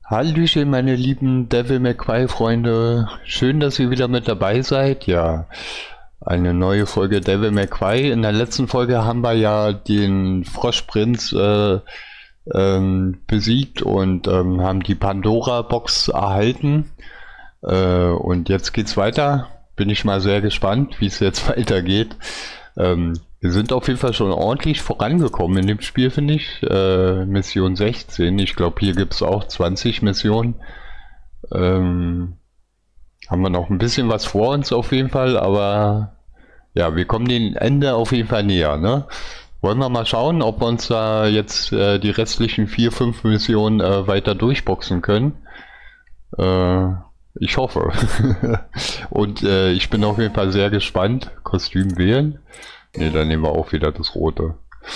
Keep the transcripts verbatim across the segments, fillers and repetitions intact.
Hallöchen, meine lieben Devil May Cry Freunde. Schön, dass ihr wieder mit dabei seid. Ja, eine neue Folge Devil May Cry. In der letzten Folge haben wir ja den Froschprinz äh, ähm, besiegt und ähm, haben die Pandora-Box erhalten. Äh, und jetzt geht's weiter. Bin ich mal sehr gespannt, wie es jetzt weitergeht. Ähm, wir sind auf jeden Fall schon ordentlich vorangekommen in dem Spiel, finde ich. Äh, Mission sechzehn. Ich glaube, hier gibt es auch zwanzig Missionen. Ähm, haben wir noch ein bisschen was vor uns auf jeden Fall, aber ja, wir kommen dem Ende auf jeden Fall näher, ne? Wollen wir mal schauen, ob wir uns da jetzt äh, die restlichen vier, fünf Missionen äh, weiter durchboxen können. Äh, ich hoffe. Und äh, ich bin auf jeden Fall sehr gespannt. Kostüm wählen. Ne, dann nehmen wir auch wieder das rote.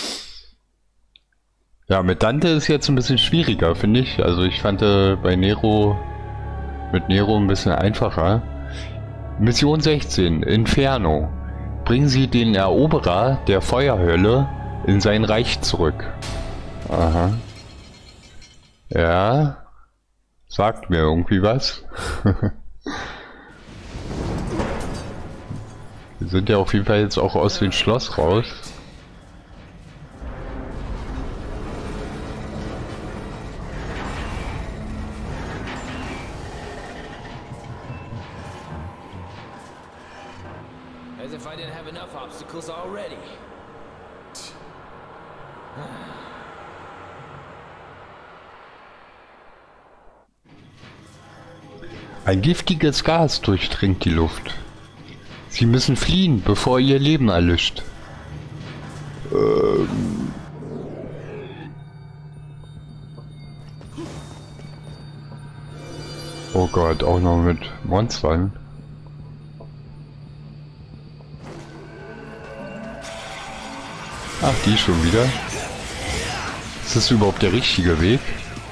Ja, mit Dante ist jetzt ein bisschen schwieriger, finde ich. Also ich fand äh, bei Nero mit Nero ein bisschen einfacher. Mission sechzehn, Inferno. Bringen Sie den Eroberer der Feuerhölle in sein Reich zurück. Aha. Ja. Sagt mir irgendwie was. Wir sind ja auf jeden Fall jetzt auch aus dem Schloss raus. As if I didn't have enough obstacles already. Ein giftiges Gas durchdringt die Luft. Sie müssen fliehen, bevor ihr Leben erlischt. Ähm. Oh Gott, auch noch mit Monstern. Ach, die schon wieder. Ist das überhaupt der richtige Weg?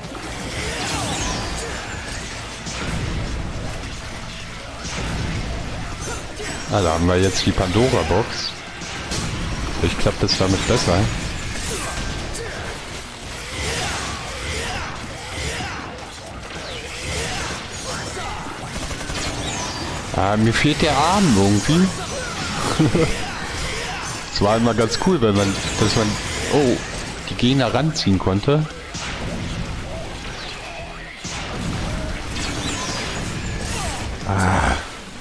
Ah, da haben wir jetzt die Pandora-Box. Vielleicht klappt es damit besser. Ah, mir fehlt der Arm irgendwie. Es war immer ganz cool, wenn man, dass man, oh, die Gegner ranziehen konnte. Ah.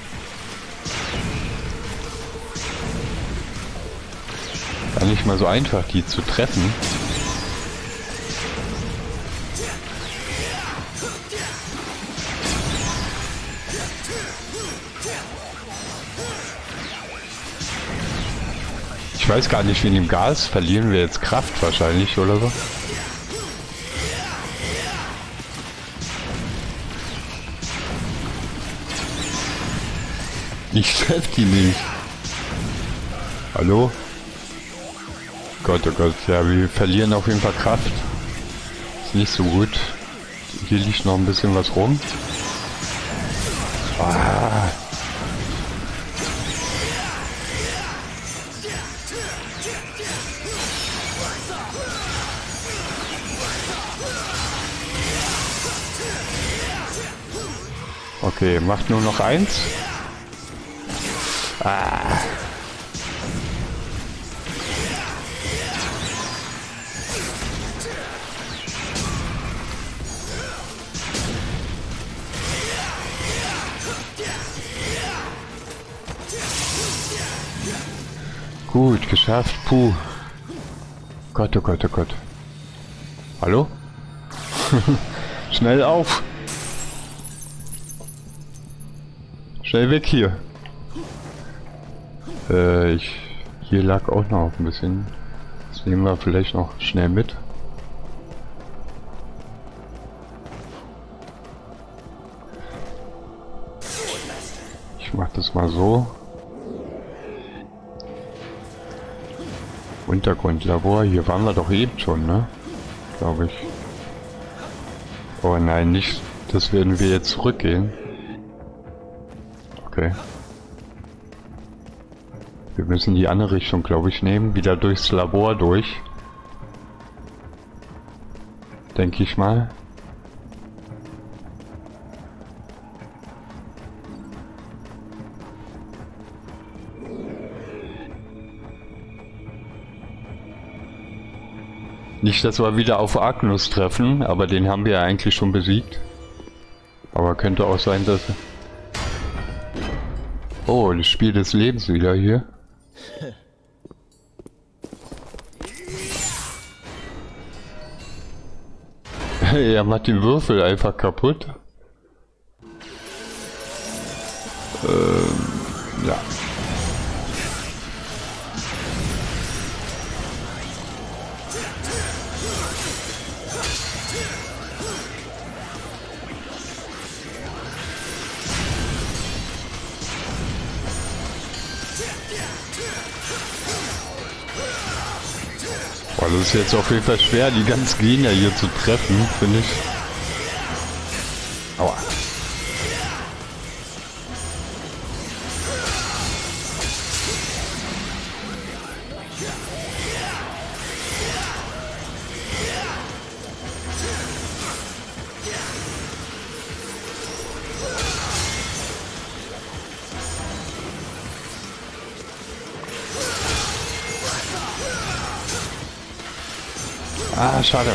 Gar nicht mal so einfach, die zu treffen. Ich weiß gar nicht, wegen dem Gas verlieren wir jetzt Kraft wahrscheinlich, oder so. Ich treffe die nicht. Hallo? Gott, oh Gott, ja, wir verlieren auf jeden Fall Kraft. Ist nicht so gut. Hier liegt noch ein bisschen was rum. Ah. Okay, macht nur noch eins. Ah. Gut, geschafft. Puh. Gott, oh Gott, oh Gott. Hallo? Schnell auf. Schnell weg hier. Äh, ich... Hier lag auch noch ein bisschen. Das nehmen wir vielleicht noch schnell mit. Ich mach das mal so. Untergrundlabor, hier waren wir doch eben schon, ne? Glaube ich. Oh nein, nicht. Das werden wir jetzt zurückgehen. Okay. Wir müssen die andere Richtung, glaube ich, nehmen. Wieder durchs Labor durch. Denke ich mal. Nicht, dass wir wieder auf Agnus treffen, aber den haben wir ja eigentlich schon besiegt. Aber könnte auch sein, dass... Oh, das Spiel des Lebens wieder hier. Er macht den Würfel einfach kaputt. Ähm, ja. Boah, das ist jetzt auf jeden Fall schwer, die ganzen Gegner hier zu treffen, finde ich. Aua. Ah, schade.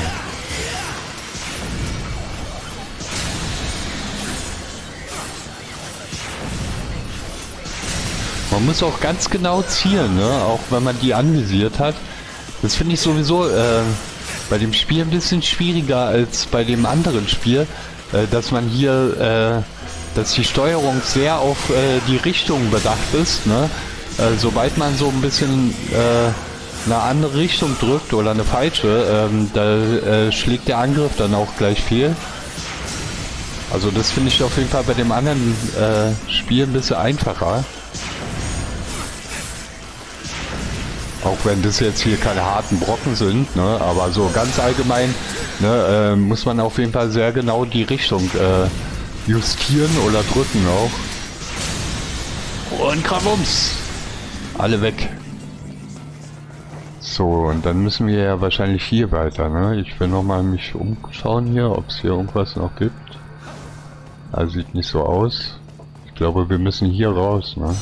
Man muss auch ganz genau zielen, ne? Auch wenn man die anvisiert hat. Das finde ich sowieso äh, bei dem Spiel ein bisschen schwieriger als bei dem anderen Spiel, äh, dass man hier, äh, dass die Steuerung sehr auf äh, die Richtung bedacht ist, ne? Äh, sobald man so ein bisschen äh, eine andere Richtung drückt oder eine falsche, ähm, da äh, schlägt der Angriff dann auch gleich viel. Also das finde ich auf jeden Fall bei dem anderen äh, Spiel ein bisschen einfacher. Auch wenn das jetzt hier keine harten Brocken sind, ne? Aber so ganz allgemein, ne, äh, muss man auf jeden Fall sehr genau die Richtung äh, justieren oder drücken auch. Und Krawums! Alle weg. So, und dann müssen wir ja wahrscheinlich hier weiter, ne? Ich will nochmal mich umschauen hier, ob es hier irgendwas noch gibt. Also sieht nicht so aus. Ich glaube, wir müssen hier raus, ne?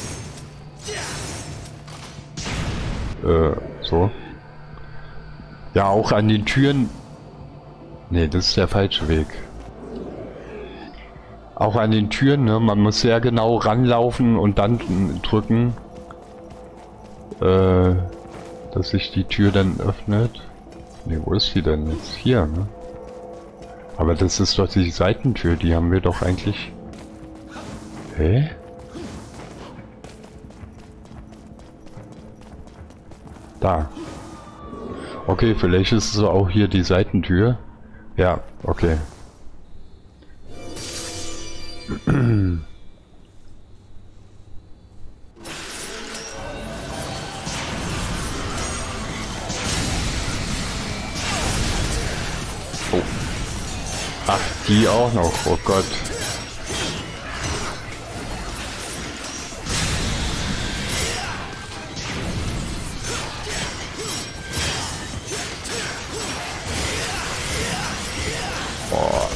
Äh, so. Ja, auch an den Türen... Ne, das ist der falsche Weg. Auch an den Türen, ne? Man muss sehr genau ranlaufen und dann drücken. Äh... dass sich die Tür dann öffnet. Ne, wo ist sie denn jetzt? Hier, ne? Aber das ist doch die Seitentür, die haben wir doch eigentlich... Hä? Da. Okay, vielleicht ist es auch hier die Seitentür. Ja, okay. Oh. Ach, die auch noch. Oh Gott. Oh.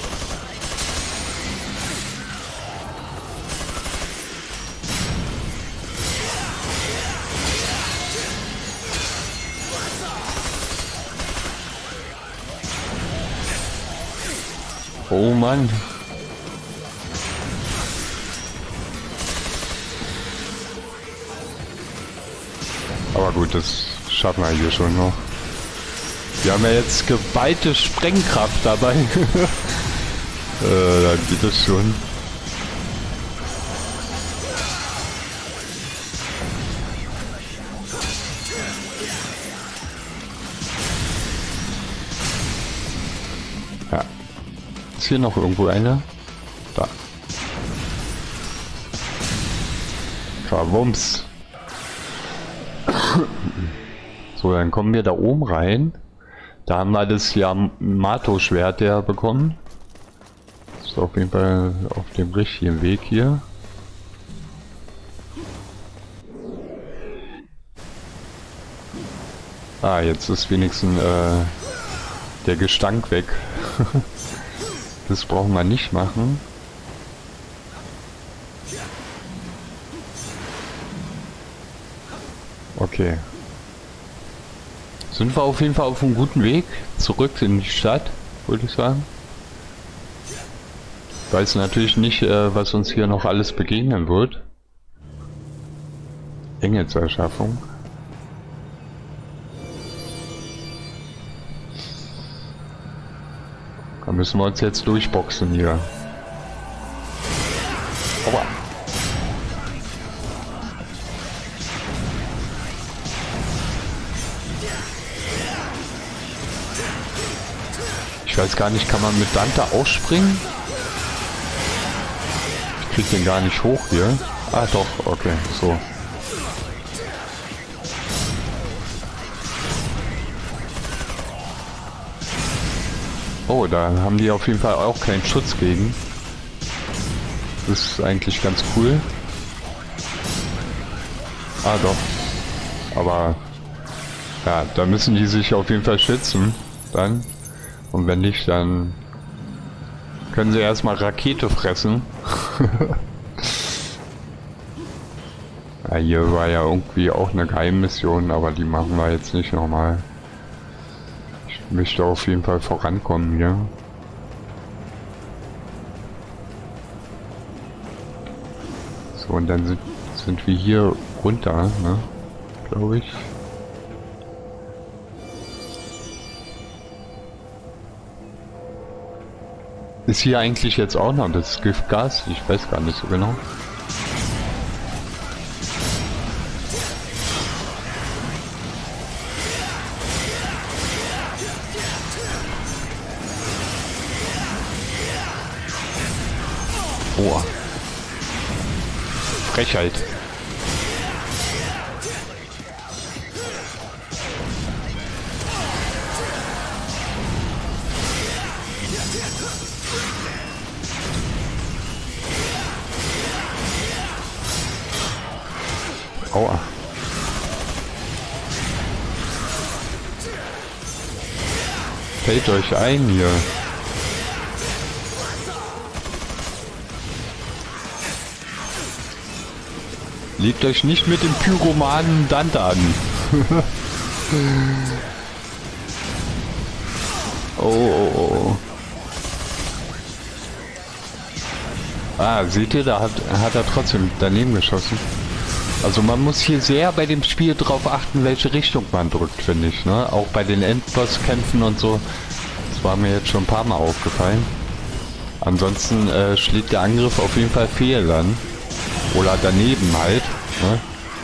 Oh Mann. Aber gut, das schaffen wir hier schon noch. Wir haben ja jetzt geballte Sprengkraft dabei. äh, dann geht das schon. Ja. Ist hier noch irgendwo einer? Da. Verwumms. So, dann kommen wir da oben rein. Da haben wir das Yamato-Schwert ja bekommen. Ist auf jeden Fall auf dem richtigen Weg hier. Ah, jetzt ist wenigstens äh, der Gestank weg. Das brauchen wir nicht machen. Okay. sind wir auf jeden Fall auf einem guten Weg zurück in die Stadt, würde ich sagen. Ich weiß natürlich nicht, äh, was uns hier noch alles begegnen wird. Engelserschaffung. Da müssen wir uns jetzt durchboxen hier. Aua. Ich weiß gar nicht, kann man mit Dante ausspringen? Ich krieg den gar nicht hoch hier. Ah doch, okay, so. Oh, da haben die auf jeden Fall auch keinen Schutz gegen. Das ist eigentlich ganz cool. Ah doch. Aber ja, da müssen die sich auf jeden Fall schützen. Dann. Und wenn nicht, dann können sie erstmal Rakete fressen. Ja, hier war ja irgendwie auch eine Geheimmission, aber die machen wir jetzt nicht nochmal. Ich möchte auf jeden Fall vorankommen hier. So, und dann sind, sind wir hier runter, ne? Glaube ich. Ist hier eigentlich jetzt auch noch das Giftgas? Ich weiß gar nicht so genau. Oh. Frechheit. Aua. Fällt euch ein hier. Legt euch nicht mit dem Pyromanen Dante an. Oh, oh, oh. Ah, seht ihr, da hat, hat er trotzdem daneben geschossen. Also man muss hier sehr bei dem Spiel drauf achten, welche Richtung man drückt, finde ich, ne? Auch bei den Endbosskämpfen und so. Das war mir jetzt schon ein paar Mal aufgefallen. Ansonsten äh, schlägt der Angriff auf jeden Fall fehl an. Oder daneben halt, ne?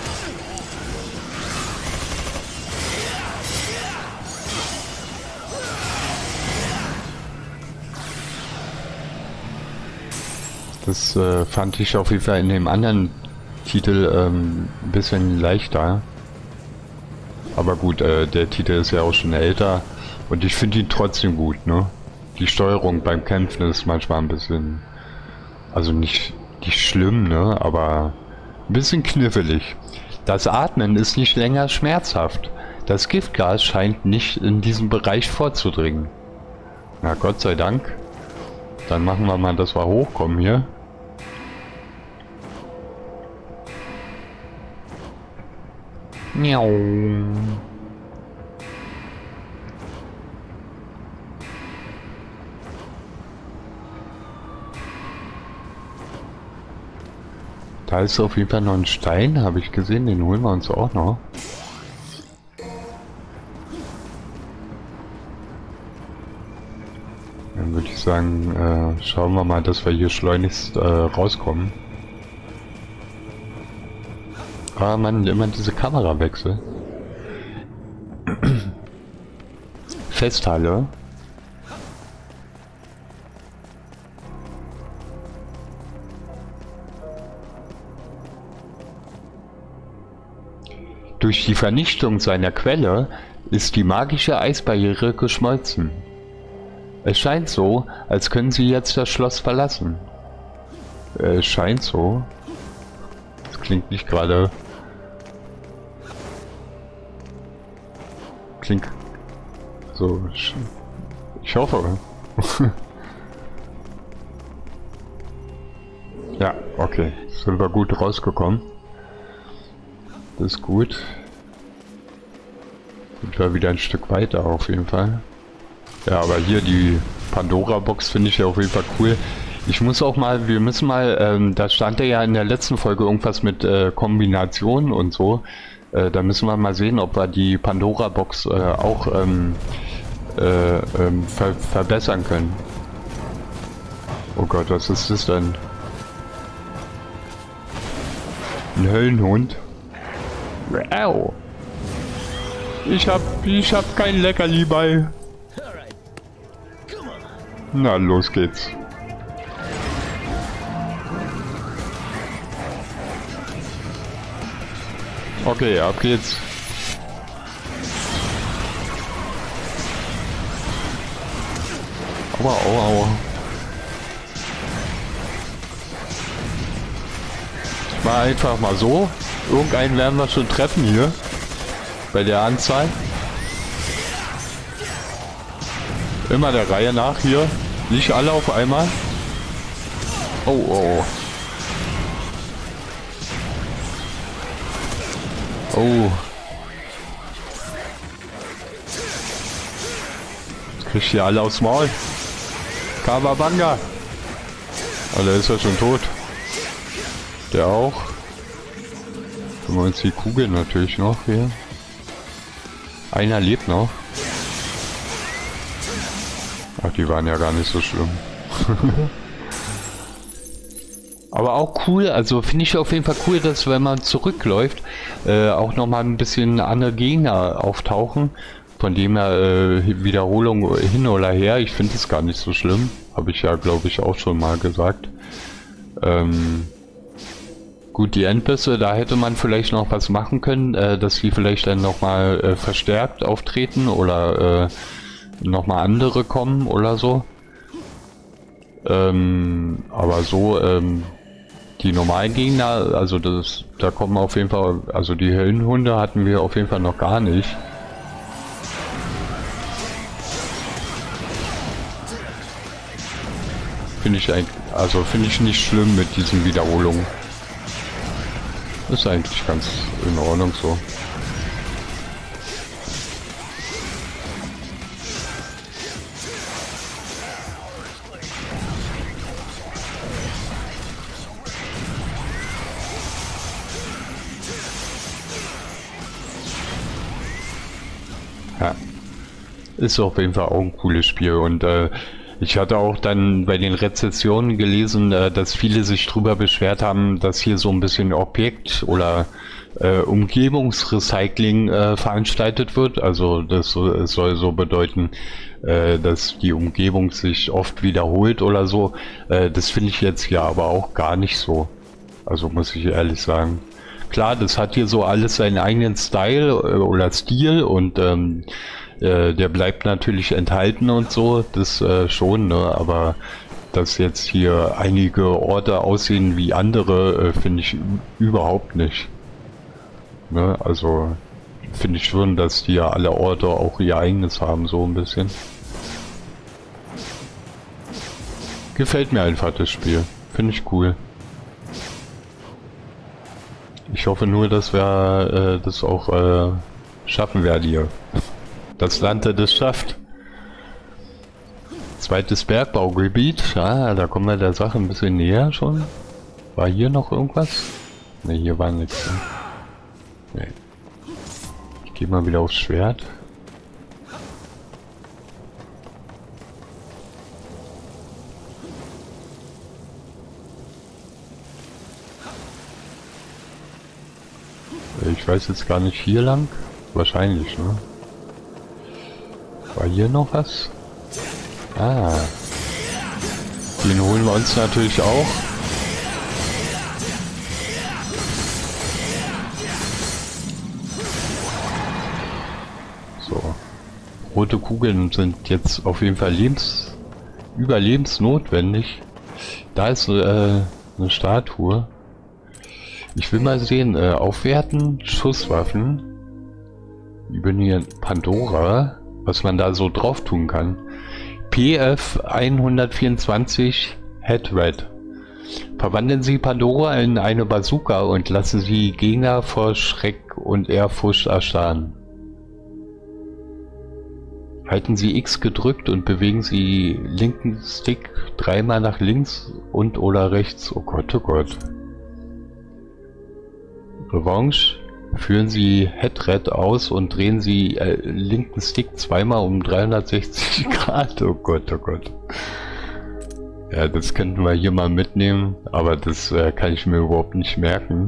Das äh, fand ich auf jeden Fall in dem anderen Titel ähm, ein bisschen leichter. Aber gut, äh, der Titel ist ja auch schon älter und ich finde ihn trotzdem gut, ne? Die Steuerung beim Kämpfen ist manchmal ein bisschen, also nicht, nicht schlimm, ne? Aber ein bisschen knifflig. Das Atmen ist nicht länger schmerzhaft. Das Giftgas scheint nicht in diesem Bereich vorzudringen. Na Gott sei Dank. Dann machen wir mal, dass wir hochkommen hier. Miau. Da ist auf jeden Fall noch ein Stein, habe ich gesehen, den holen wir uns auch noch. Dann würde ich sagen, äh, schauen wir mal, dass wir hier schleunigst äh, rauskommen. Ah man, immer diese Kamerawechsel. Festhalle. Durch die Vernichtung seiner Quelle ist die magische Eisbarriere geschmolzen. Es scheint so, als können sie jetzt das Schloss verlassen. Es scheint so. Das klingt nicht gerade... Klingt so... Ich hoffe. Ja, okay. Sind wir gut rausgekommen. Das ist gut. Sind wir wieder ein Stück weiter auf jeden Fall. Ja, aber hier die Pandora-Box finde ich ja auf jeden Fall cool. Ich muss auch mal, wir müssen mal, ähm, da stand ja in der letzten Folge irgendwas mit äh, Kombinationen und so. Äh, da müssen wir mal sehen, ob wir die Pandora-Box äh, auch ähm, äh, ähm, ver verbessern können. Oh Gott, was ist das denn? Ein Höllenhund? Au. Ich hab, ich hab kein Leckerli bei. Na, los geht's. Okay, ab geht's. Aua, aua, aua. Ich mach einfach mal so. Irgendeinen werden wir schon treffen hier. Bei der Anzahl. Immer der Reihe nach hier. Nicht alle auf einmal. Oh, oh. Oh. Jetzt krieg ich hier alle aufs Maul. Kawabanga. Oh, der ist ja schon tot. Der auch. Können wir uns die Kugeln natürlich noch hier. Einer lebt noch. Ach, die waren ja gar nicht so schlimm. Aber auch cool, also finde ich auf jeden Fall cool, dass wenn man zurückläuft, äh, auch nochmal ein bisschen andere Gegner auftauchen. Von dem her äh, Wiederholung hin oder her, ich finde es gar nicht so schlimm. Habe ich ja, glaube ich, auch schon mal gesagt. Ähm, gut, die Endbisse, da hätte man vielleicht noch was machen können, äh, dass die vielleicht dann nochmal äh, verstärkt auftreten oder äh, nochmal andere kommen oder so. Ähm, aber so, ähm, die normalen Gegner, also das, da kommen auf jeden Fall, also die Höllenhunde hatten wir auf jeden Fall noch gar nicht. Finde ich eigentlich, also finde ich nicht schlimm mit diesen Wiederholungen. Ist eigentlich ganz in Ordnung so. Ja, ist auf jeden Fall auch ein cooles Spiel und äh, ich hatte auch dann bei den Rezensionen gelesen, äh, dass viele sich drüber beschwert haben, dass hier so ein bisschen Objekt- oder äh, Umgebungsrecycling äh, veranstaltet wird. Also das soll, soll so bedeuten, äh, dass die Umgebung sich oft wiederholt oder so. Äh, das finde ich jetzt ja aber auch gar nicht so. Also muss ich ehrlich sagen. Klar, das hat hier so alles seinen eigenen Style äh, oder Stil und ähm, äh, der bleibt natürlich enthalten und so, das äh, schon, ne? Aber dass jetzt hier einige Orte aussehen wie andere, äh, finde ich überhaupt nicht. Ne? Also finde ich schon, dass die ja alle Orte auch ihr eigenes haben, so ein bisschen. Gefällt mir einfach das Spiel, finde ich cool. Ich hoffe nur, dass wir äh, das auch äh, schaffen werden hier. Das Land, das schafft. Zweites Bergbaugebiet. Ah, da kommen wir der Sache ein bisschen näher schon. War hier noch irgendwas? Ne, hier war nichts. Ne. Nee. Ich gehe mal wieder aufs Schwert. Ich weiß jetzt gar nicht, hier lang? Wahrscheinlich, ne? War hier noch was? Ah. Den holen wir uns natürlich auch. So. Rote Kugeln sind jetzt auf jeden Fall lebens überlebensnotwendig. Da ist äh, eine Statue. Ich will mal sehen, äh, aufwerten, Schusswaffen. Ich bin hier Pandora, was man da so drauf tun kann. P F hundertvierundzwanzig Head Red. Verwandeln Sie Pandora in eine Bazooka und lassen Sie Gegner vor Schreck und Ehrfurcht erstarren. Halten Sie X gedrückt und bewegen Sie linken Stick dreimal nach links und oder rechts. Oh Gott, oh Gott. Revanche. Führen Sie Headred aus und drehen Sie äh, linken Stick zweimal um dreihundertsechzig Grad. Oh Gott, oh Gott. Ja, das könnten wir hier mal mitnehmen, aber das äh, kann ich mir überhaupt nicht merken.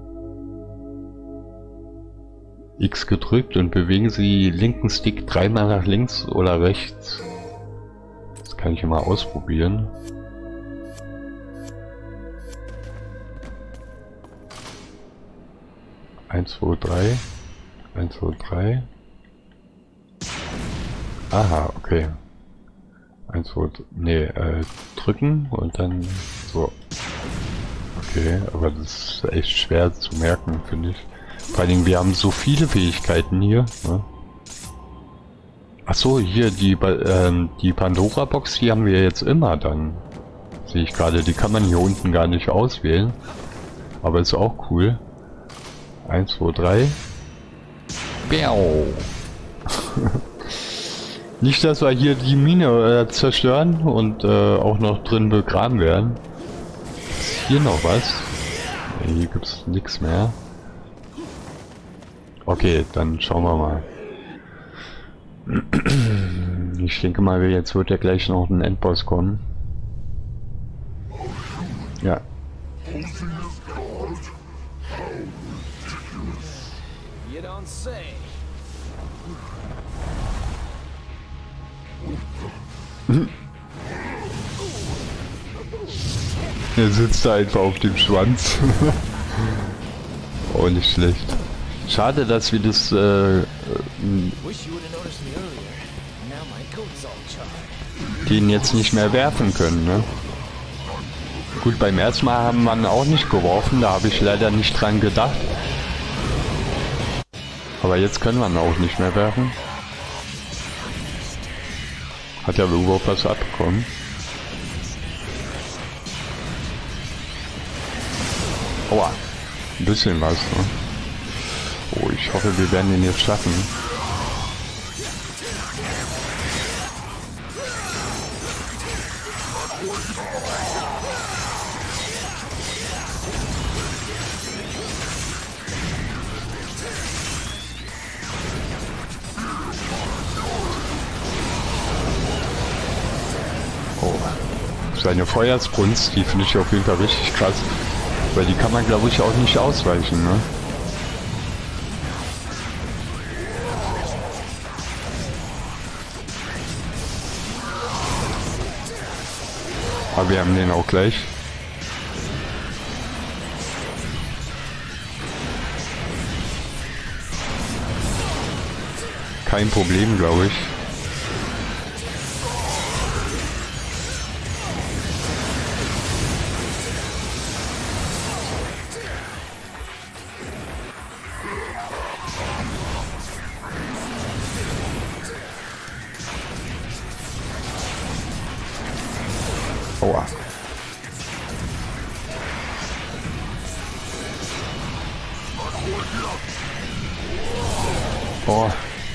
X gedrückt und bewegen Sie linken Stick dreimal nach links oder rechts. Das kann ich mal ausprobieren. eins, zwei, drei. eins, zwei, drei. Aha, okay. eins, zwei, nee, äh, drücken und dann so. Okay, aber das ist echt schwer zu merken, finde ich. Vor allem, wir haben so viele Fähigkeiten hier. Ne? Achso, hier die, ähm, die Pandora-Box, die haben wir jetzt immer dann. Sehe ich gerade, die kann man hier unten gar nicht auswählen. Aber ist auch cool. eins, zwei, drei. Biau. Nicht, dass wir hier die Mine äh, zerstören und äh, auch noch drin begraben werden. Ist hier noch was? Nee, hier gibt es nichts mehr. Okay, dann schauen wir mal. Ich denke mal, jetzt wird ja gleich noch ein Endboss kommen. Ja. You don't say. Er sitzt da einfach auf dem Schwanz. Auch nicht schlecht. Schade, dass wir das äh, äh, den jetzt nicht mehr werfen können, ne? Gut, beim ersten Mal haben wir ihn auch nicht geworfen, da habe ich leider nicht dran gedacht. Aber jetzt können wir ihn auch nicht mehr werfen. Hat ja überhaupt was abbekommen. Aua, ein bisschen was, ne? Oh, ich hoffe, wir werden ihn jetzt schaffen. Oh, seine Feuersbrunst, die finde ich auf jeden Fall richtig krass. Weil die kann man, glaube ich, auch nicht ausweichen, ne? Aber wir haben den auch gleich. Kein Problem, glaube ich. Aua. Oh.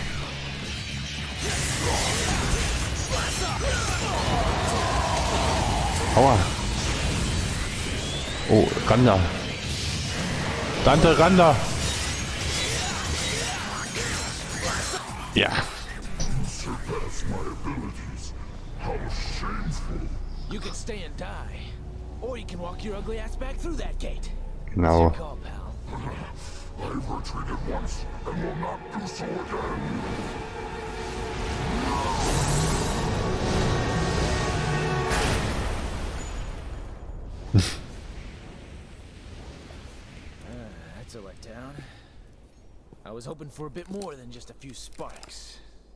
Aua. Oh, Randa. Dante Randa. Ja. You can stay and die, or you can walk your ugly ass back through that gate. Genau. What's your call, pal? I've retreated once and will not do so again. uh, that's a letdown. I was hoping for a bit more than just a few sparks.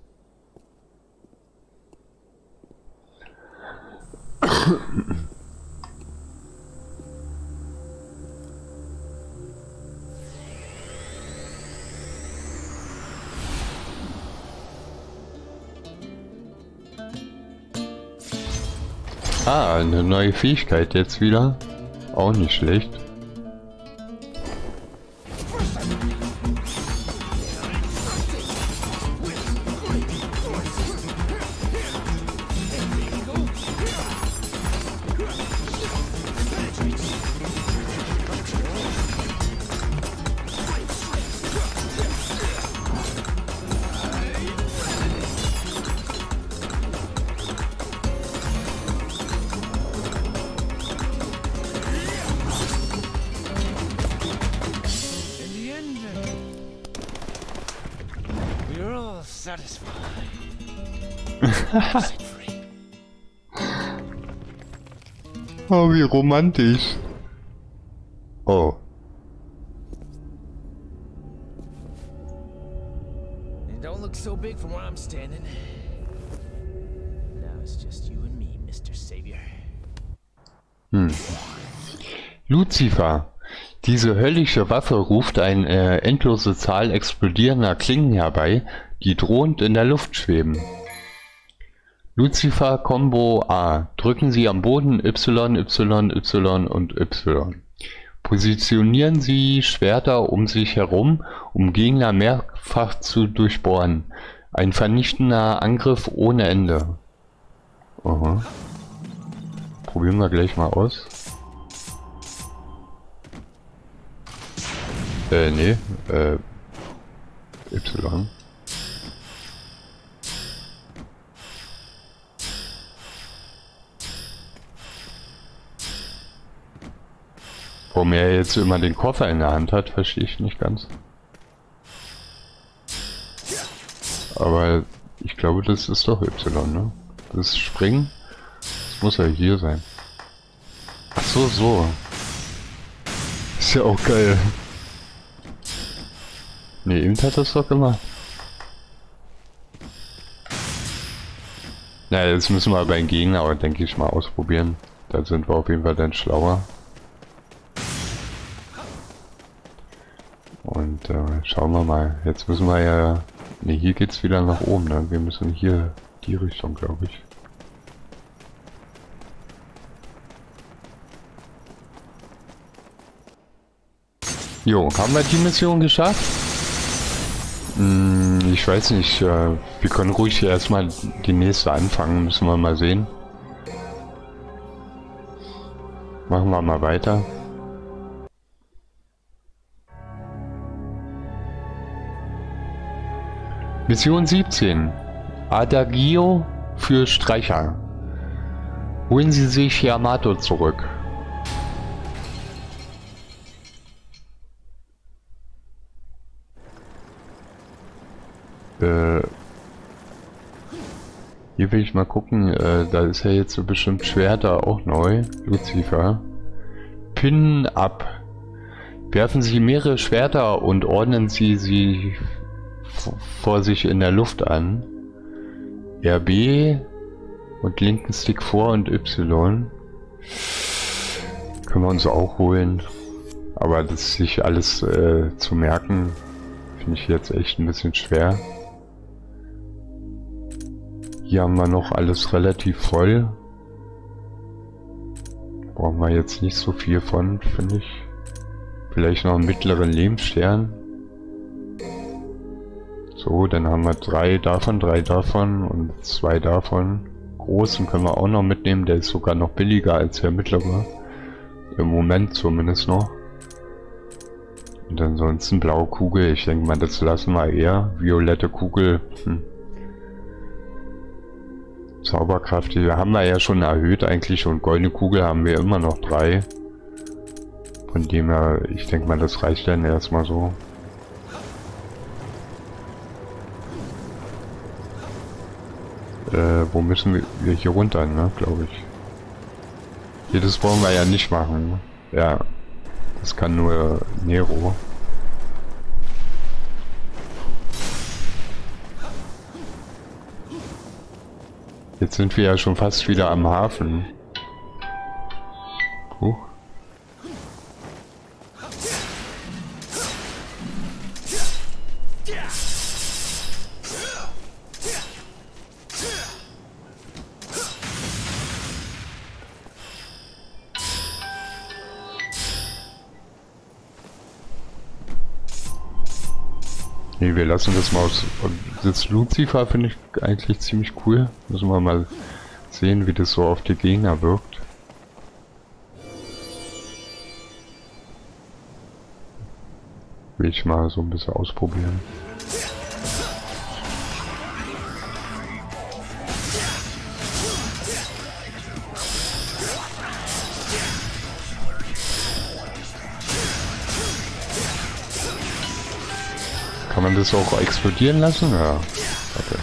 Ah, eine neue Fähigkeit jetzt wieder. Auch nicht schlecht. satisfied. Set free. Oh, wie romantisch. Oh. It don't look so big from where I'm standing. Now it's just you and me, Mister Savior. Hm. Lucifer. Diese höllische Waffe ruft eine endlose Zahl explodierender Klingen herbei, die drohend in der Luft schweben. Lucifer Combo A. Drücken Sie am Boden Y, Y, Y und Y. Positionieren Sie Schwerter um sich herum, um Gegner mehrfach zu durchbohren. Ein vernichtender Angriff ohne Ende. Aha. Probieren wir gleich mal aus. Äh, nee, äh, Y. Warum er jetzt immer den Koffer in der Hand hat, verstehe ich nicht ganz. Aber ich glaube, das ist doch Y, ne? Das Springen, das muss ja hier sein. Ach so, so. Ist ja auch geil. Ne, eben hat das doch gemacht. Na, jetzt müssen wir beim Gegner aber, denke ich, mal ausprobieren. Da sind wir auf jeden Fall dann schlauer. Und äh, schauen wir mal. Jetzt müssen wir ja... Ne, hier geht's wieder nach oben. Ne? Wir müssen hier die Richtung, glaube ich. Jo, haben wir die Mission geschafft? Hm, ich weiß nicht. Äh, wir können ruhig erstmal die nächste anfangen. Müssen wir mal sehen. Machen wir mal weiter. Mission siebzehn. Adagio für Streicher. Holen Sie sich Yamato zurück. Äh, hier will ich mal gucken. Äh, da ist ja jetzt so bestimmt Schwerter auch neu. Lucifer. Pin ab. Werfen Sie mehrere Schwerter und ordnen Sie sie vor sich in der Luft an. R B und linken Stick vor und Y. Können wir uns auch holen. Aber das sich alles äh, zu merken, finde ich jetzt echt ein bisschen schwer. Hier haben wir noch alles relativ voll. Brauchen wir jetzt nicht so viel von, finde ich. Vielleicht noch einen mittleren Lebensstern. So, dann haben wir drei davon, drei davon und zwei davon. Großen können wir auch noch mitnehmen, der ist sogar noch billiger als der mittlere. Im Moment zumindest noch. Und ansonsten blaue Kugel, ich denke mal, das lassen wir eher. Violette Kugel, hm. Zauberkraft, die haben wir ja schon erhöht eigentlich, und goldene Kugel haben wir immer noch drei. Von dem her, ich denke mal, das reicht dann erstmal so. Äh, wo müssen wir hier runter, ne, glaube ich. Hier, das wollen wir ja nicht machen. Ja, das kann nur Nero. Jetzt sind wir ja schon fast wieder am Hafen. Huch. Nee, wir lassen das mal aus. Das Lucifer finde ich eigentlich ziemlich cool. Müssen wir mal sehen, wie das so auf die Gegner wirkt. Will ich mal so ein bisschen ausprobieren. Kann man das auch explodieren lassen? Ja. Okay.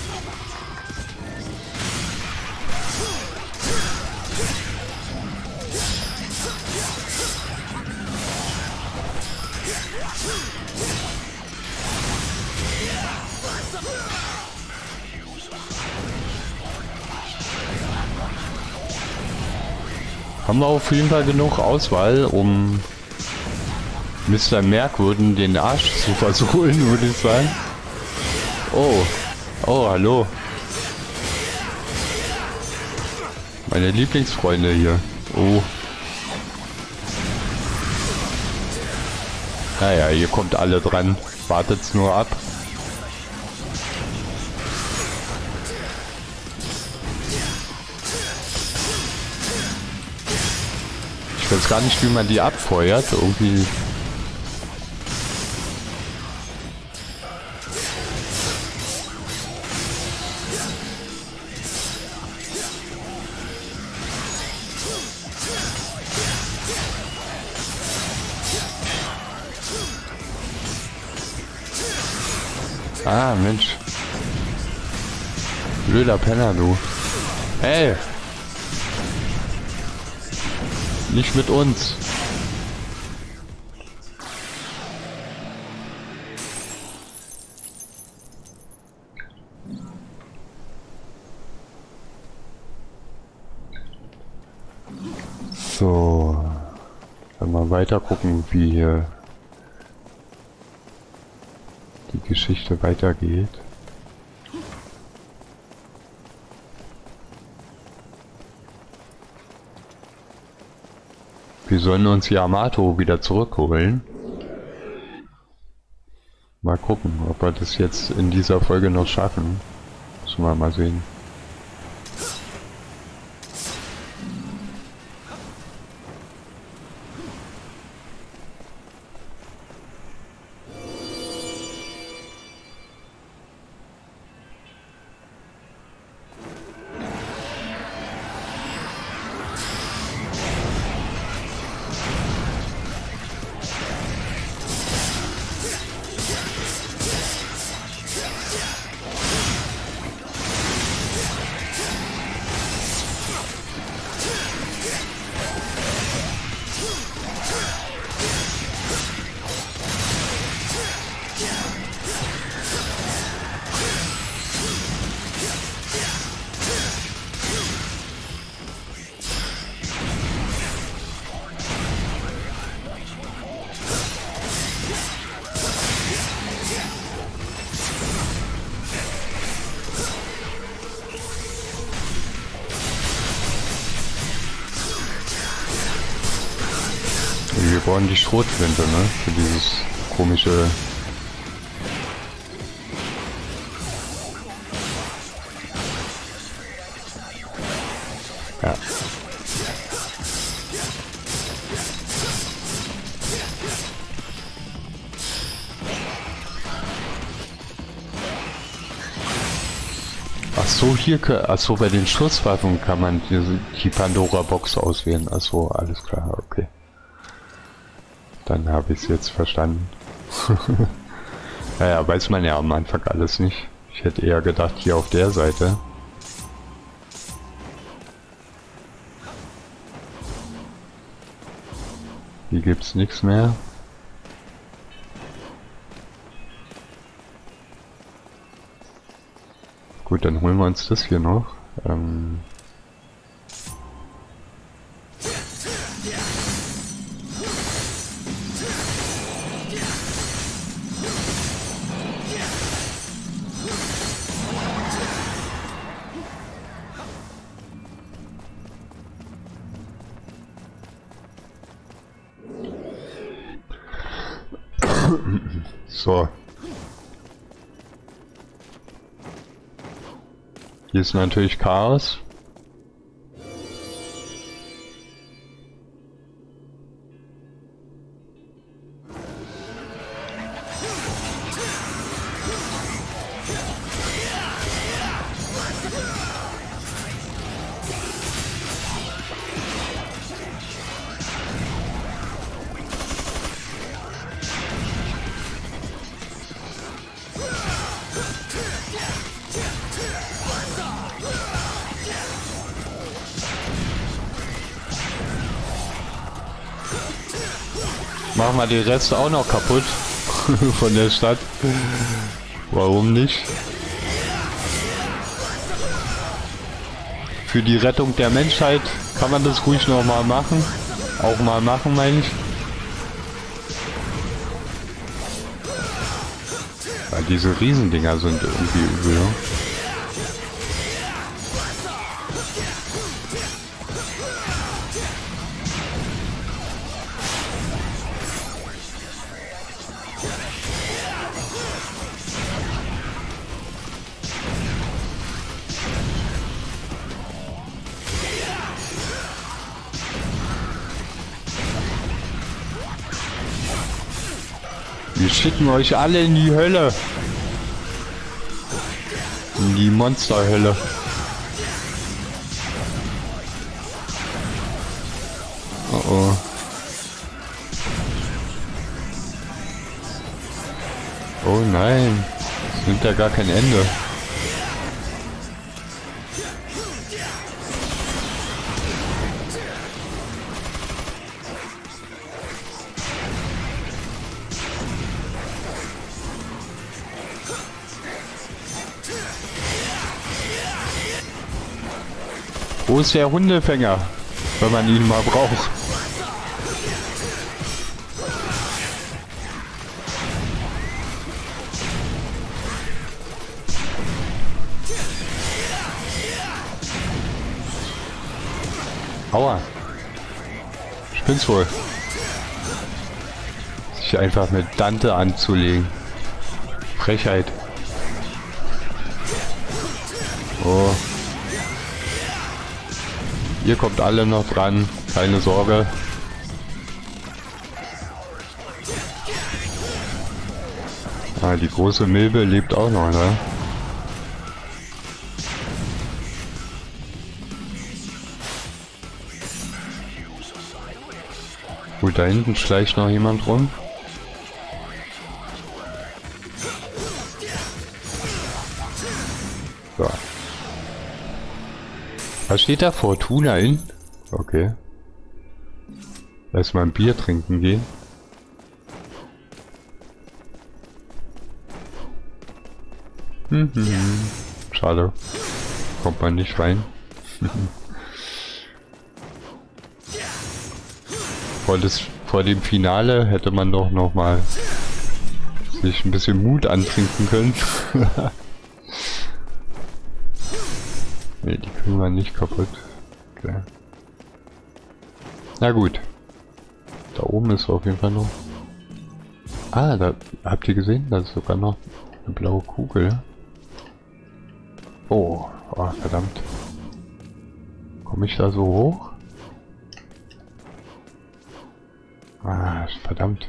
Haben wir auf jeden Fall genug Auswahl, um Mister Merkwürden den Arsch zu versohlen, würde ich sagen. Oh, oh, hallo. Meine Lieblingsfreunde hier. Oh. Naja, ihr kommt alle dran. Wartet's nur ab. Ich weiß gar nicht, wie man die abfeuert. Irgendwie. Ah, Mensch. Blöder Penner, du. Hey! Nicht mit uns. So. Dann mal weiter gucken, wie hier die Geschichte weitergeht. Wir sollen uns Yamato wieder zurückholen. Mal gucken, ob wir das jetzt in dieser Folge noch schaffen. Müssen wir mal sehen. Wir brauchen die Schrotflinte, ne? Für dieses komische... Ja. Ach so, hier, ach so, bei den Schusswaffen kann man die, die Pandora-Box auswählen. Ach so, alles klar, okay. Dann habe ich es jetzt verstanden. Naja, weiß man ja am Anfang alles nicht. Ich hätte eher gedacht, hier auf der Seite. Hier gibt's nichts mehr. Gut, dann holen wir uns das hier noch. Ähm So. Hier ist natürlich Chaos. Yeah. Machen wir die Reste auch noch kaputt von der Stadt. Warum nicht? Für die Rettung der Menschheit kann man das ruhig noch mal machen. Auch mal machen, meine ich. Weil diese Riesendinger sind irgendwie übel. Ne? Wir schicken euch alle in die Hölle. In die Monsterhölle. Oh oh. Oh nein. Das nimmt ja gar kein Ende. Wo ist der Hundefänger, wenn man ihn mal braucht? Aua. Spinn's wohl. Sich einfach mit Dante anzulegen. Frechheit. Oh. Ihr kommt alle noch dran, keine Sorge. Ah, die große Milbe lebt auch noch, ne? Gut, da hinten schleicht noch jemand rum. So. Was steht da? Fortuna in? Okay. Erstmal ein Bier trinken gehen. Hm, hm, hm. Schade. Kommt man nicht rein. vor, das, vor dem Finale hätte man doch noch mal sich ein bisschen Mut antrinken können. Ne, die kriegen wir nicht kaputt. Okay. Na gut. Da oben ist auf jeden Fall noch. Ah, da habt ihr gesehen? Da ist sogar noch eine blaue Kugel. Oh, oh verdammt. Komme ich da so hoch? Ah, verdammt.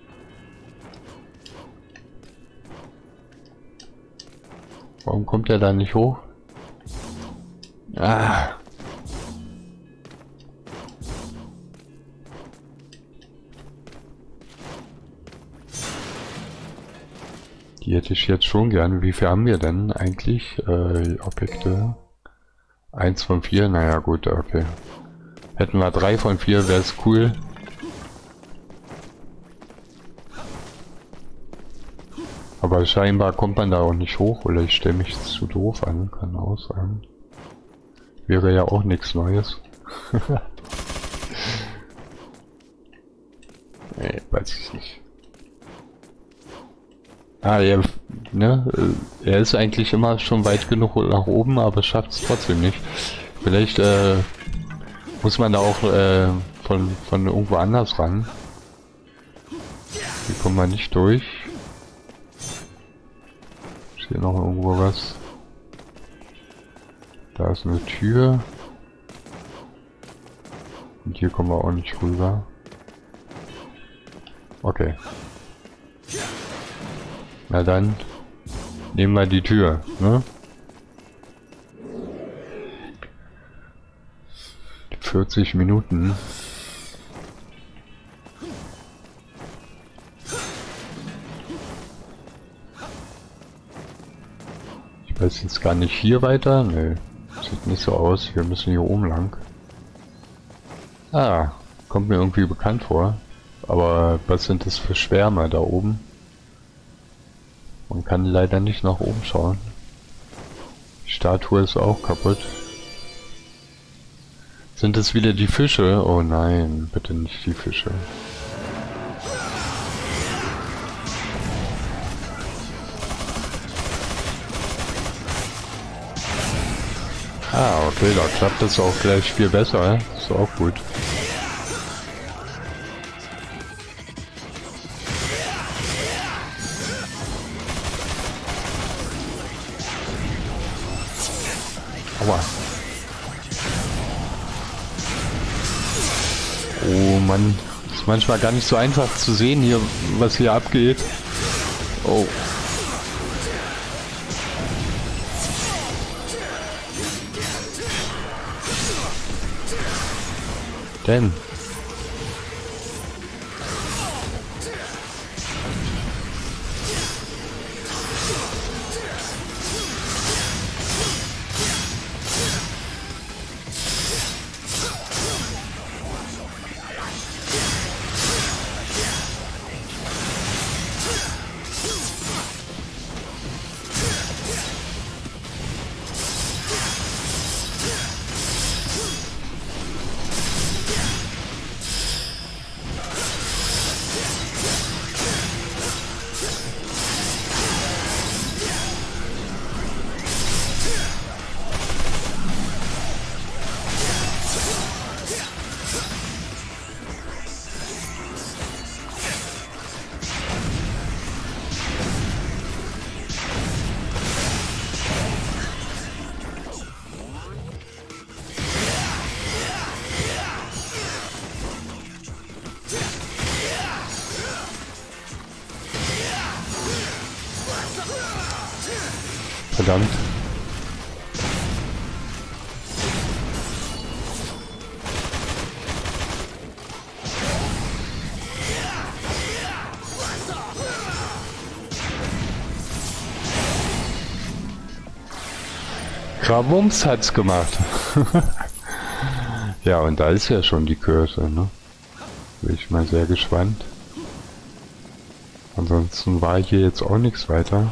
Warum kommt er da nicht hoch? Ah. Die hätte ich jetzt schon gerne. Wie viel haben wir denn eigentlich? Äh, Objekte. Eins von vier, naja gut, okay. Hätten wir drei von vier, wäre es cool. Aber scheinbar kommt man da auch nicht hoch, oder ich stelle mich zu doof an, kann auch sein. Wäre ja auch nichts Neues. Nee, weiß ich nicht. Ah, er, ne, er ist eigentlich immer schon weit genug nach oben, aber schafft es trotzdem nicht. Vielleicht äh, muss man da auch äh, von, von irgendwo anders ran. Hier kommt man nicht durch. Ist hier noch irgendwo was? Da ist eine Tür. Und hier kommen wir auch nicht rüber. Okay. Na dann nehmen wir die Tür, ne? vierzig Minuten. Ich weiß jetzt gar nicht hier weiter. Ne, sieht nicht so aus. Wir müssen hier oben lang. Ah, kommt mir irgendwie bekannt vor. Aber was sind das für Schwärme da oben? Man kann leider nicht nach oben schauen. Die Statue ist auch kaputt. Sind es wieder die Fische? Oh nein, bitte nicht die Fische. Ah, okay, da klappt das auch gleich viel besser. Ist auch gut. Aua. Oh Mann, ist manchmal gar nicht so einfach zu sehen hier, was hier abgeht. Oh. Denn? Verdammt. Krabums hat's gemacht. Ja, und da ist ja schon die Kürze, ne? Bin ich mal sehr gespannt. Ansonsten war hier jetzt auch nichts weiter.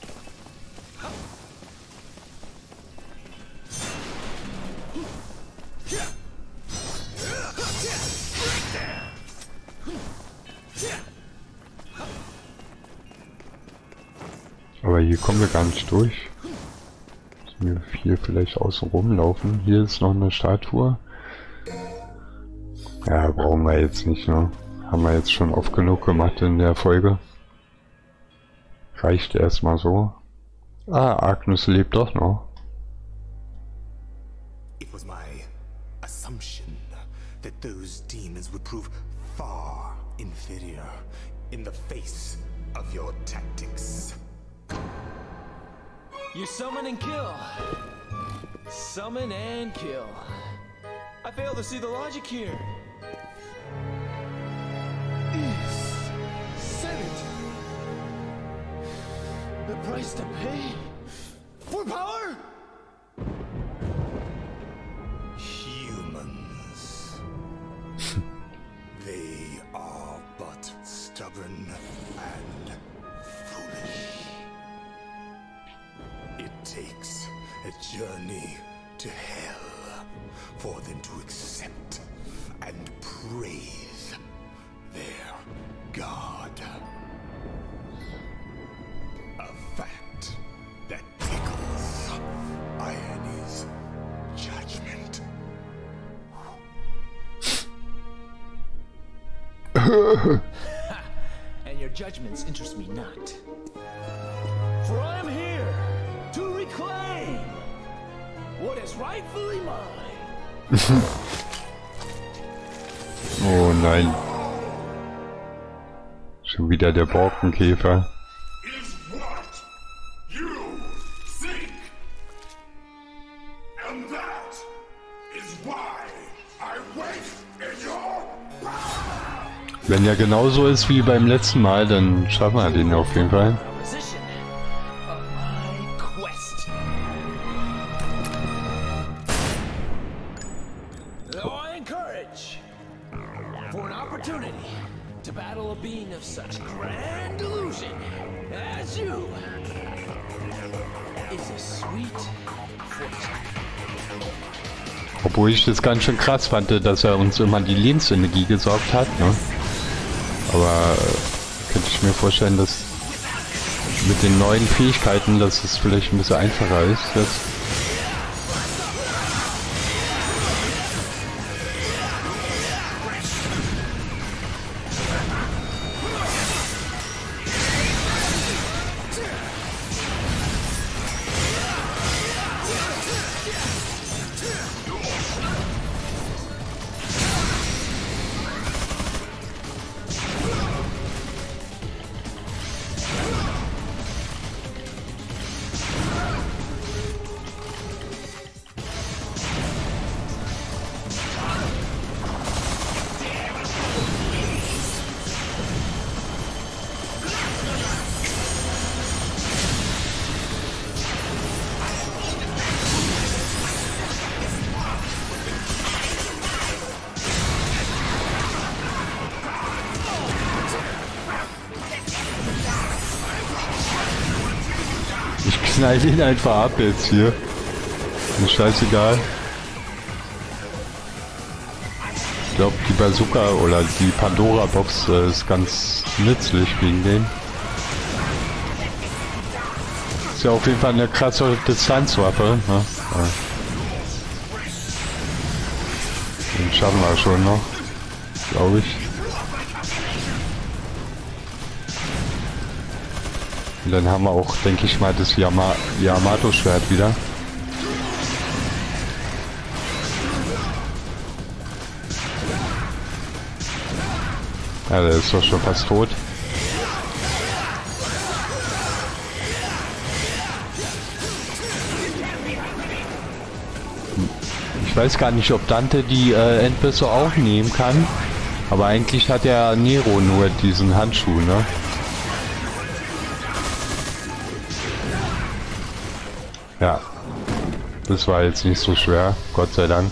Aber hier kommen wir gar nicht durch. Müssen wir hier vielleicht außen rumlaufen. Hier ist noch eine Statue. Ja, brauchen wir jetzt nicht, ne? Haben wir jetzt schon oft genug gemacht in der Folge. Reicht erstmal so. Ah, Agnus lebt doch noch. It was my assumption that those demons would prove far inferior in the face of your tactics. You summon and kill. Summon and kill. I fail to see the logic here. Is Senate the price to pay for power? Humans. They are but stubborn and foolish. It takes a journey to hell for them to accept and praise their god. A fact that tickles Irony's judgment. And your judgments interest me not. For I am here to reclaim what is rightfully mine. Oh nein. Schon wieder der Borkenkäfer. Is what you think. And that is why I wait in your power. Wenn ja genauso ist wie beim letzten Mal, dann schaffen wir den auf jeden Fall. Position of my quest. Though I encourage for an opportunity to battle a being of such grand delusion as you is a sweet fortune. Obwohl ich das ganz schön krass fand, dass er uns immer die Lebensenergie gesaugt hat, ne? Aber äh, könnte ich mir vorstellen, dass mit den neuen Fähigkeiten, dass es vielleicht ein bisschen einfacher ist. Jetzt. Ich knall ihn einfach ab jetzt hier. Ist scheißegal. Ich glaube, die Bazooka oder die Pandora-Box äh, ist ganz nützlich gegen den. Ist ja auf jeden Fall eine krasse Distanzwaffe. Ne? Ja. Den schaffen wir schon noch, glaube ich. Und dann haben wir auch, denke ich mal, das Yama Yamato-Schwert wieder. Ja, der ist doch schon fast tot. Ich weiß gar nicht, ob Dante die äh, Endbisse auch nehmen kann. Aber eigentlich hat ja Nero nur diesen Handschuh, ne? Ja, das war jetzt nicht so schwer, Gott sei Dank.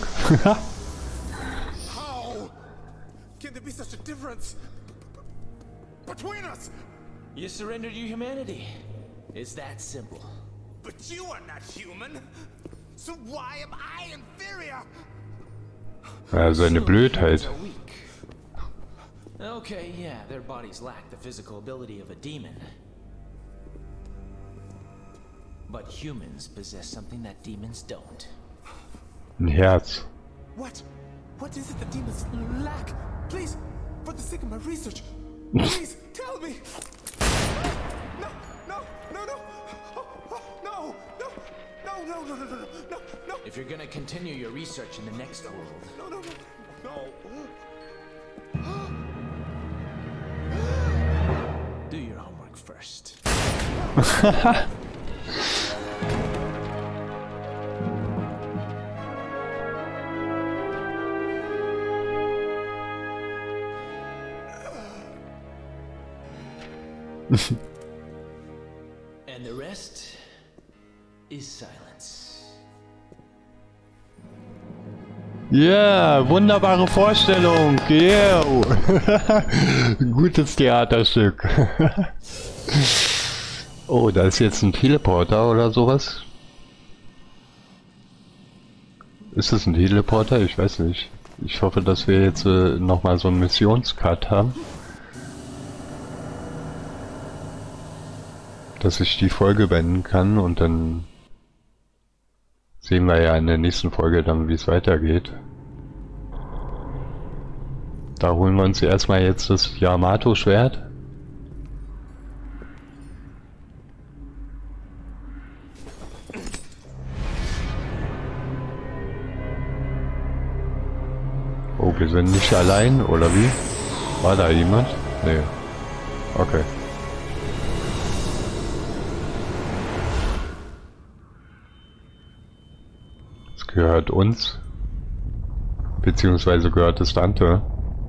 How can there be such a difference between us? You surrendered your humanity. It's that simple. But you are not human. So why am I inferior? Ja, seine Blödheit. Humans are weak. Okay, yeah, their bodies lack the physical ability of a demon. But humans possess something that demons don't. Ein Herz. What? What is it the demons lack? Please, for the sake of my research, please tell me. No, no, no, no, oh, oh, no, no, no, no, no, no, no, no, no. If you're gonna continue your research in the next world, No, no, no, no. do your homework first. And the rest is silence. Ja, yeah, wunderbare Vorstellung. Yeah. Gutes Theaterstück. Oh, da ist jetzt ein Teleporter oder sowas. Ist es ein Teleporter? Ich weiß nicht. Ich hoffe, dass wir jetzt äh, nochmal so einen Missionscut haben. Dass ich die Folge beenden kann und dann sehen wir ja in der nächsten Folge dann, wie es weitergeht. Da holen wir uns erstmal jetzt das Yamato-Schwert. Oh, wir sind nicht allein, oder wie? War da jemand? Nee. Okay. Es gehört uns. Beziehungsweise gehört es Dante.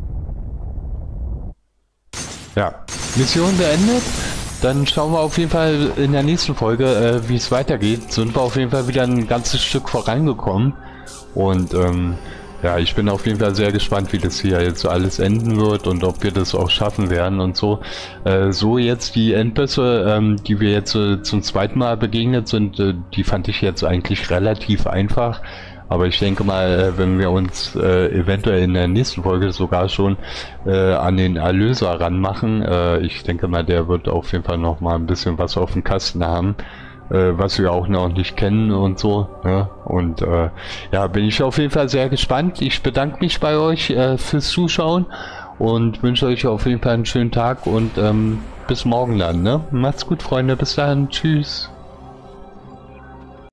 Ja. Mission beendet. Dann schauen wir auf jeden Fall in der nächsten Folge, äh, wie es weitergeht. Sind wir auf jeden Fall wieder ein ganzes Stück vorangekommen. Und ähm, ja, ich bin auf jeden Fall sehr gespannt, wie das hier jetzt alles enden wird und ob wir das auch schaffen werden und so. Äh, so jetzt die Endbösse, ähm, die wir jetzt äh, zum zweiten Mal begegnet sind, äh, die fand ich jetzt eigentlich relativ einfach. Aber ich denke mal, äh, wenn wir uns äh, eventuell in der nächsten Folge sogar schon äh, an den Erlöser ranmachen, äh, ich denke mal, der wird auf jeden Fall noch mal ein bisschen was auf dem Kasten haben. Was wir auch noch nicht kennen und so, ne? Und äh, ja, bin ich auf jeden Fall sehr gespannt. Ich bedanke mich bei euch äh, fürs Zuschauen und wünsche euch auf jeden Fall einen schönen Tag und ähm, bis morgen dann, ne? Macht's gut, Freunde, bis dann, tschüss.